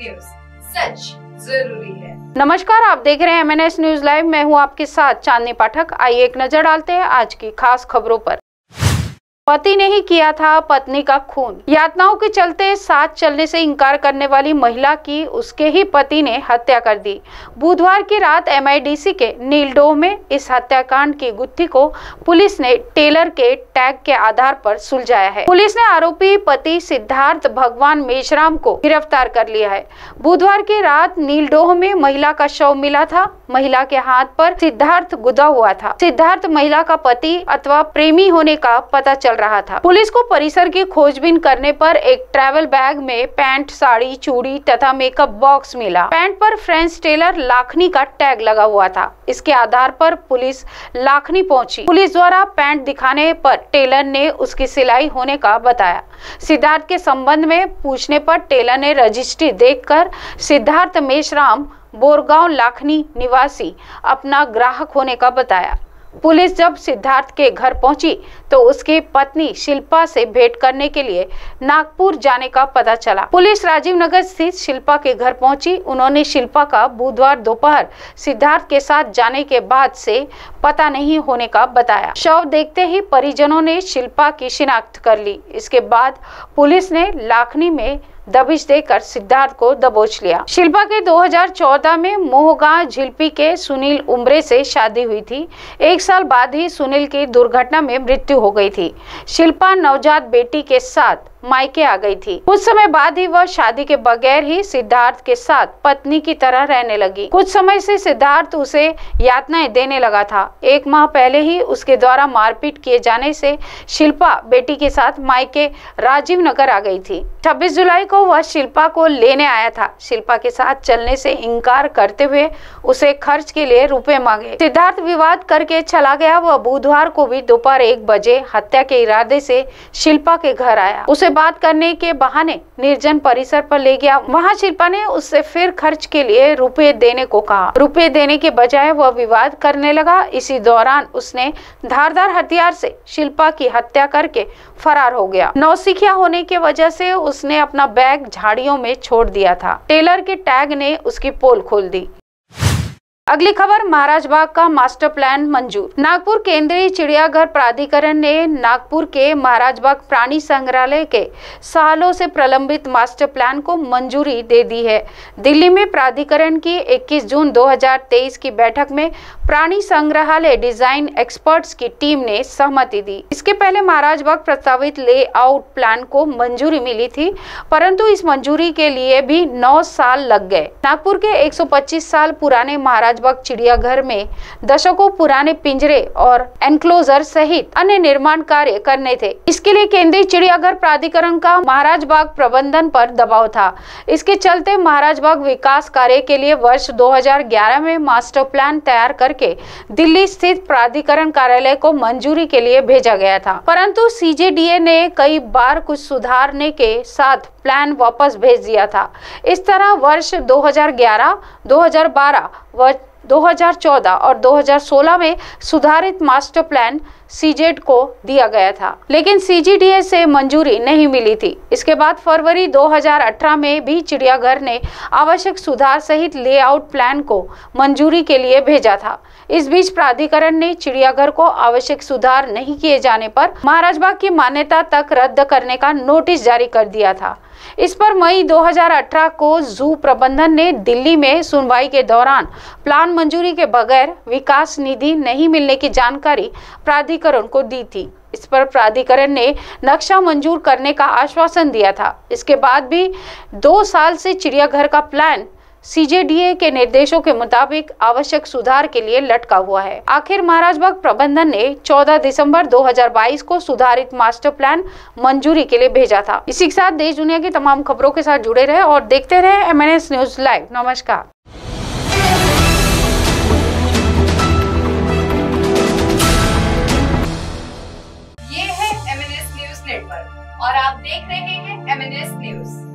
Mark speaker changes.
Speaker 1: News, सच जरूरी है।
Speaker 2: नमस्कार, आप देख रहे हैं MNS न्यूज लाइव। मैं हूं आपके साथ चांदनी पाठक। आइए एक नजर डालते हैं आज की खास खबरों पर। पति ने ही किया था पत्नी का खून। यातनाओं के चलते साथ चलने से इनकार करने वाली महिला की उसके ही पति ने हत्या कर दी। बुधवार की रात MIDC के नीलडोह में इस हत्याकांड की गुत्थी को पुलिस ने टेलर के टैग के आधार पर सुलझाया है। पुलिस ने आरोपी पति सिद्धार्थ भगवान मेश्राम को गिरफ्तार कर लिया है। बुधवार की रात नीलडोह में महिला का शव मिला था। महिला के हाथ पर सिद्धार्थ गुदा हुआ था। सिद्धार्थ महिला का पति अथवा प्रेमी होने का पता चल रहा था। पुलिस को परिसर की खोजबीन करने पर एक ट्रैवल बैग में पैंट, साड़ी, चूड़ी तथा मेकअप बॉक्स मिला। पैंट पर फ्रेंच टेलर लाखनी का टैग लगा हुआ था। इसके आधार पर पुलिस लाखनी पहुंची। पुलिस द्वारा पैंट दिखाने पर टेलर ने उसकी सिलाई होने का बताया। सिद्धार्थ के संबंध में पूछने पर टेलर ने रजिस्ट्री देखकर सिद्धार्थ मेश्राम बोरगांव लाखनी निवासी अपना ग्राहक होने का बताया। पुलिस जब सिद्धार्थ के घर पहुंची तो उसकी पत्नी शिल्पा से भेंट करने के लिए नागपुर जाने का पता चला। पुलिस राजीव नगर स्थित शिल्पा के घर पहुंची। उन्होंने शिल्पा का बुधवार दोपहर सिद्धार्थ के साथ जाने के बाद से पता नहीं होने का बताया। शव देखते ही परिजनों ने शिल्पा की शिनाख्त कर ली। इसके बाद पुलिस ने लाखनी में दबिश देकर सिद्धार्थ को दबोच लिया। शिल्पा के 2014 में मोहगांव झिलपी के सुनील उमरे से शादी हुई थी। एक साल बाद ही सुनील की दुर्घटना में मृत्यु हो गई थी। शिल्पा नवजात बेटी के साथ मायके आ गई थी। कुछ समय बाद ही वह शादी के बगैर ही सिद्धार्थ के साथ पत्नी की तरह रहने लगी। कुछ समय से सिद्धार्थ उसे यातनाएं देने लगा था। एक माह पहले ही उसके द्वारा मारपीट किए जाने से शिल्पा बेटी के साथ मायके राजीव नगर आ गई थी। 26 जुलाई को वह शिल्पा को लेने आया था। शिल्पा के साथ चलने से इनकार करते हुए उसे खर्च के लिए रुपए मांगे। सिद्धार्थ विवाद करके चला गया। वह बुधवार को भी दोपहर 1 बजे हत्या के इरादे से शिल्पा के घर आया। उसे बात करने के बहाने निर्जन परिसर पर ले गया। वहां शिल्पा ने उससे फिर खर्च के लिए रुपए देने को कहा। रुपए देने के बजाय वह विवाद करने लगा। इसी दौरान उसने धारदार हथियार से शिल्पा की हत्या करके फरार हो गया। नौसिखिया होने की वजह से उसने अपना बैग झाड़ियों में छोड़ दिया था। टेलर के टैग ने उसकी पोल खोल दी। अगली खबर, महाराजबाग का मास्टर प्लान मंजूर। नागपुर केंद्रीय चिड़ियाघर प्राधिकरण ने नागपुर के महाराजबाग प्राणी संग्रहालय के सालों से प्रलंबित मास्टर प्लान को मंजूरी दे दी है। दिल्ली में प्राधिकरण की 21 जून 2023 की बैठक में प्राणी संग्रहालय डिजाइन एक्सपर्ट्स की टीम ने सहमति दी। इसके पहले महाराजबाग प्रस्तावित लेआउट प्लान को मंजूरी मिली थी, परंतु इस मंजूरी के लिए भी 9 साल लग गए। नागपुर के 125 साल पुराने महाराजबाग चिड़ियाघर में दशकों पुराने पिंजरे और एनक्लोजर सहित अन्य निर्माण कार्य करने थे। इसके लिए केंद्रीय चिड़ियाघर प्राधिकरण का महाराजबाग प्रबंधन पर दबाव था। इसके चलते महाराजबाग विकास कार्य के लिए वर्ष 2011 में मास्टर प्लान तैयार करके दिल्ली स्थित प्राधिकरण कार्यालय को मंजूरी के लिए भेजा गया था, परंतु CJDA ने कई बार कुछ सुधारने के साथ प्लान वापस भेज दिया था। इस तरह वर्ष 2011, 2012 व 2014 और 2016 में सुधारित मास्टर प्लान CJD को दिया गया था, लेकिन CJDA से मंजूरी नहीं मिली थी। इसके बाद फरवरी 2018 में भी चिड़ियाघर ने आवश्यक सुधार सहित लेआउट प्लान को मंजूरी के लिए भेजा था। इस बीच प्राधिकरण ने चिड़ियाघर को आवश्यक सुधार नहीं किए जाने पर महाराजबाग की मान्यता तक रद्द करने का नोटिस जारी कर दिया था। इस पर मई 2018 को जू प्रबंधन ने दिल्ली में सुनवाई के दौरान प्लान मंजूरी के बगैर विकास निधि नहीं मिलने की जानकारी प्राधिकरण को दी थी। इस पर प्राधिकरण ने नक्शा मंजूर करने का आश्वासन दिया था। इसके बाद भी 2 साल से चिड़ियाघर का प्लान CJDA के निर्देशों के मुताबिक आवश्यक सुधार के लिए लटका हुआ है। आखिर महाराजबाग प्रबंधन ने 14 दिसंबर 2022 को सुधारित मास्टर प्लान मंजूरी के लिए भेजा था। इसी के साथ देश दुनिया की तमाम खबरों के साथ जुड़े रहे और देखते रहे MNS न्यूज लाइव। नमस्कार।
Speaker 1: ये है MNS न्यूज नेटवर्क और आप देख रहे हैं MNS न्यूज।